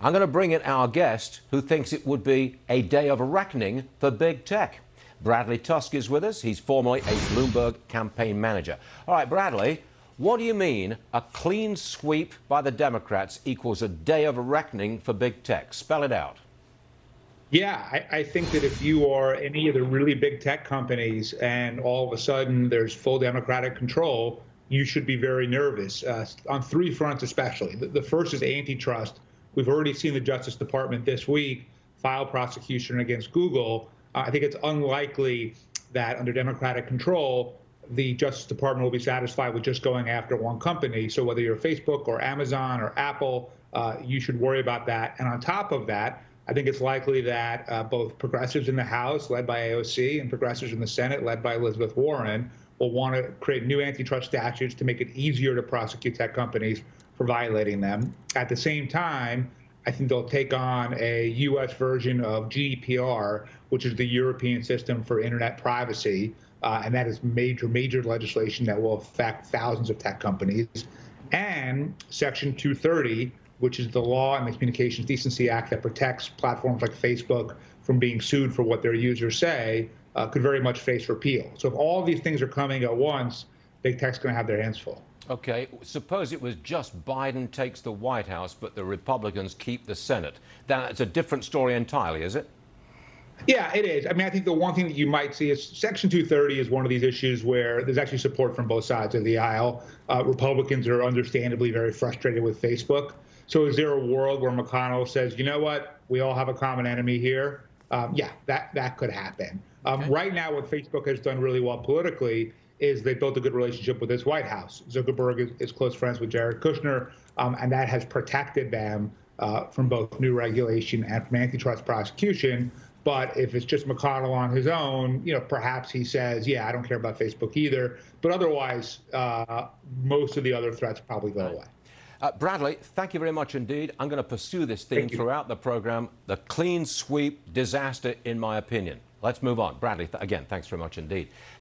I'm going to bring in our guest who thinks it would be a day of reckoning for big tech. Bradley Tusk is with us. He's formerly a Bloomberg campaign manager. All right, Bradley, what do you mean a clean sweep by the Democrats equals a day of reckoning for big tech? Spell it out. Yeah, I think that if you are any of the really big tech companies and all of a sudden there's full Democratic control, you should be very nervous on three fronts especially. The first is antitrust. We've already seen the Justice Department this week file prosecution against Google. I think it's unlikely that under Democratic control, the Justice Department will be satisfied with just going after one company. So whether you're Facebook or Amazon or Apple, you should worry about that. And on top of that, I think it's likely that both progressives in the House, led by AOC, and progressives in the Senate, led by Elizabeth Warren, will want to create new antitrust statutes to make it easier to prosecute tech companies for violating them. At the same time, I think they'll take on a U.S. version of GDPR, which is the European system for internet privacy. And that is major legislation that will affect thousands of tech companies. And Section 230, which is the law and the Communications Decency Act that protects platforms like Facebook from being sued for what their users say, could very much face repeal. So if all these things are coming at once, big tech's going to have their hands full. Okay, suppose it was just Biden takes the White House, but the Republicans keep the Senate. That's a different story entirely, is it? Yeah, it is. I mean, I think the one thing that you might see is Section 230 is one of these issues where there's actually support from both sides of the aisle. Republicans are understandably very frustrated with Facebook. So is there a world where McConnell says, you know what, we all have a common enemy here? Yeah, that could happen. Okay. Right now, what Facebook has done really well politically is they built a good relationship with its White House. Zuckerberg is close friends with Jared Kushner, and that has protected them from both new regulation and from antitrust prosecution. But if it's just McConnell on his own, perhaps he says, yeah, I don't care about Facebook either. But otherwise, most of the other threats probably go away. Bradley, thank you very much indeed. I'm going to pursue this theme throughout the program. The clean sweep disaster, in my opinion. Let's move on. Bradley, again, thanks very much indeed.